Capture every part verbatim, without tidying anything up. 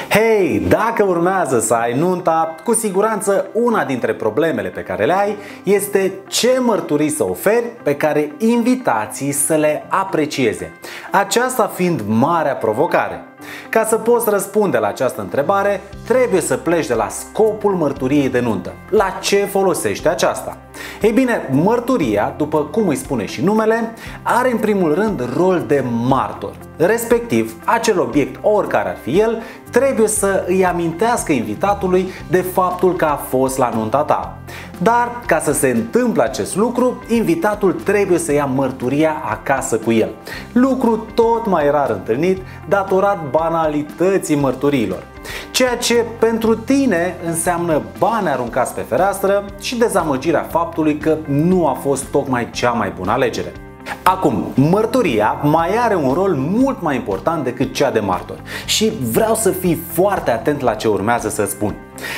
Hei, dacă urmează să ai nunta, cu siguranță una dintre problemele pe care le ai este ce mărturii să oferi pe care invitații să le aprecieze. Aceasta fiind marea provocare. Ca să poți răspunde la această întrebare, trebuie să pleci de la scopul mărturiei de nuntă. La ce folosește aceasta? Ei bine, mărturia, după cum îi spune și numele, are în primul rând rol de martor. Respectiv, acel obiect, oricare ar fi el, trebuie să îi amintească invitatului de faptul că a fost la nunta ta. Dar, ca să se întâmple acest lucru, invitatul trebuie să ia mărturia acasă cu el. Lucru tot mai rar întâlnit, datorat banalității mărturiilor. Ceea ce pentru tine înseamnă bani aruncați pe fereastră și dezamăgirea faptului că nu a fost tocmai cea mai bună alegere. Acum, mărturia mai are un rol mult mai important decât cea de martor și vreau să fii foarte atent la ce urmează să spun.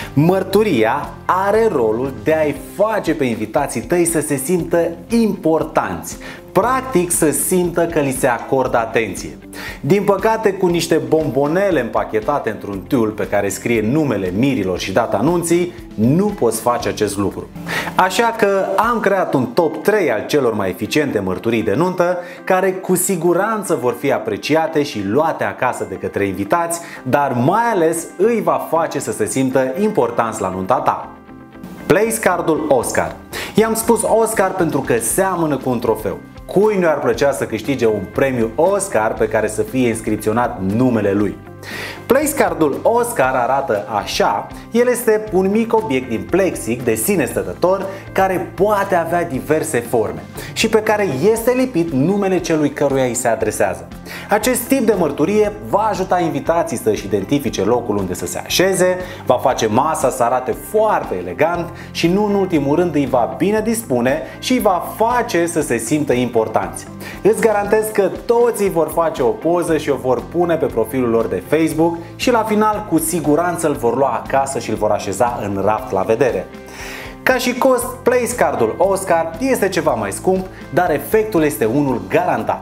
Mărturia are rolul de a-i face pe invitații tăi să se simtă importanți, practic să simtă că li se acordă atenție. Din păcate, cu niște bombonele împachetate într-un tiul pe care scrie numele mirilor și data anunții, nu poți face acest lucru. Așa că am creat un top trei al celor mai eficiente mărturii de nuntă, care cu siguranță vor fi apreciate și luate acasă de către invitați, dar mai ales îi va face să se simtă importanți la nunta ta. Place cardul Oscar. I-am spus Oscar pentru că seamănă cu un trofeu. Cui nu ar plăcea să câștige un premiu Oscar pe care să fie inscripționat numele lui? Place cardul Oscar arată așa. El este un mic obiect din plexic de sine stătător care poate avea diverse forme și pe care este lipit numele celui căruia îi se adresează. Acest tip de mărturie va ajuta invitații să-și identifice locul unde să se așeze, va face masa să arate foarte elegant și nu în ultimul rând îi va bine dispune și îi va face să se simtă importanți. Îți garantez că toți îi vor face o poză și o vor pune pe profilul lor de Facebook și la final cu siguranță îl vor lua acasă și îl vor așeza în raft la vedere. Ca și cost, Place cardul Oscar este ceva mai scump, dar efectul este unul garantat.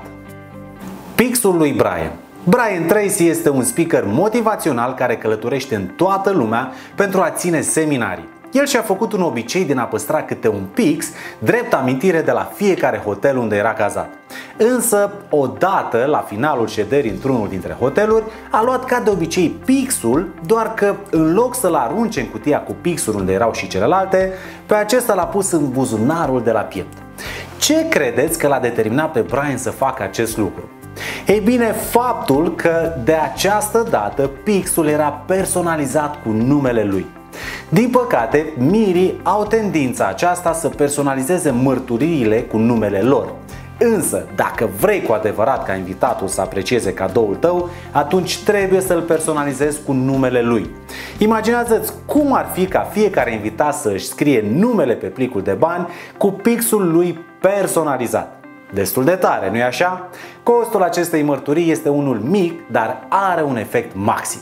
Pixul lui Brian. Brian Tracy este un speaker motivațional care călătorește în toată lumea pentru a ține seminarii. El și-a făcut un obicei din a păstra câte un pix drept amintire de la fiecare hotel unde era cazat. Însă, odată, la finalul șederii într-unul dintre hoteluri, a luat ca de obicei pixul, doar că în loc să-l arunce în cutia cu pixuri unde erau și celelalte, pe acesta l-a pus în buzunarul de la piept. Ce credeți că l-a determinat pe Brian să facă acest lucru? Ei bine, faptul că de această dată pixul era personalizat cu numele lui. Din păcate, mirii au tendința aceasta să personalizeze mărturiile cu numele lor. Însă, dacă vrei cu adevărat ca invitatul să aprecieze cadoul tău, atunci trebuie să-l personalizezi cu numele lui. Imaginează-ți cum ar fi ca fiecare invitat să își scrie numele pe plicul de bani cu pixul lui personalizat. Destul de tare, nu-i așa? Costul acestei mărturii este unul mic, dar are un efect maxim.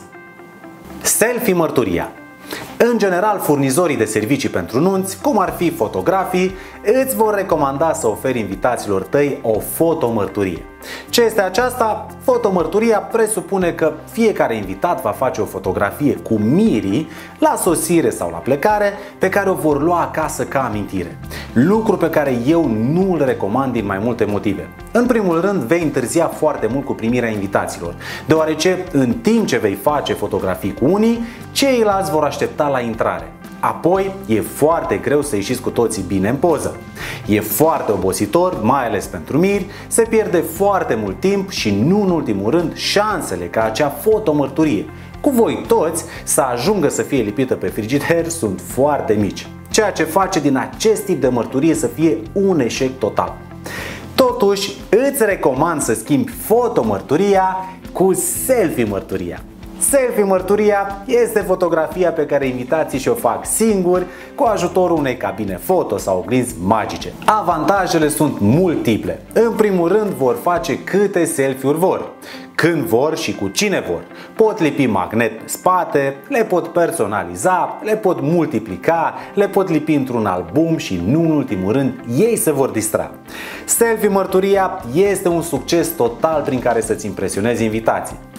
Selfie mărturia. În general, furnizorii de servicii pentru nunți, cum ar fi fotografii, îți vor recomanda să oferi invitaților tăi o fotomărturie. Ce este aceasta? Fotomărturia presupune că fiecare invitat va face o fotografie cu mirii la sosire sau la plecare, pe care o vor lua acasă ca amintire. Lucru pe care eu nu îl recomand din mai multe motive. În primul rând, vei întârzia foarte mult cu primirea invitaților, deoarece în timp ce vei face fotografii cu unii, ceilalți vor aștepta la intrare. Apoi, e foarte greu să ieșiți cu toții bine în poză. E foarte obositor, mai ales pentru miri, se pierde foarte mult timp și nu în ultimul rând șansele ca acea fotomărturie cu voi toți să ajungă să fie lipită pe frigider sunt foarte mici, ceea ce face din acest tip de mărturie să fie un eșec total. Totuși, îți recomand să schimbi fotomărturia cu selfie mărturia. Selfie mărturia este fotografia pe care invitații și-o fac singuri cu ajutorul unei cabine foto sau oglinzi magice. Avantajele sunt multiple. În primul rând, vor face câte selfie-uri vor, când vor și cu cine vor. Pot lipi magnet pe spate, le pot personaliza, le pot multiplica, le pot lipi într-un album și nu în ultimul rând ei se vor distra. Selfie mărturia este un succes total prin care să-ți impresionezi invitații.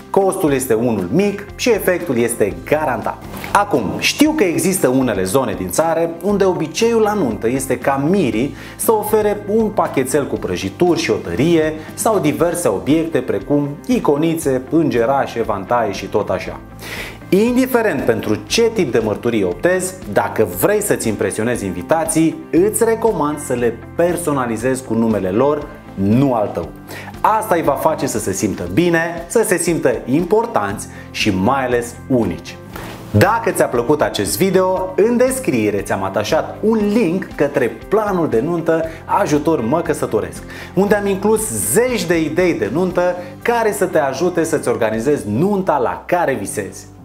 costul este unul mic și efectul este garantat. Acum, știu că există unele zone din țară unde obiceiul la nuntă este ca mirii să ofere un pachetel cu prăjituri și o tărie sau diverse obiecte precum iconițe, îngerașe, vantaie și tot așa. Indiferent pentru ce tip de mărturie optezi, dacă vrei să-ți impresionezi invitații, îți recomand să le personalizezi cu numele lor, nu al tău. Asta îi va face să se simtă bine, să se simtă importanți și mai ales unici. Dacă ți-a plăcut acest video, în descriere ți-am atașat un link către planul de nuntă Ajutor Mă Căsătoresc, unde am inclus zeci de idei de nuntă care să te ajute să-ți organizezi nunta la care visezi.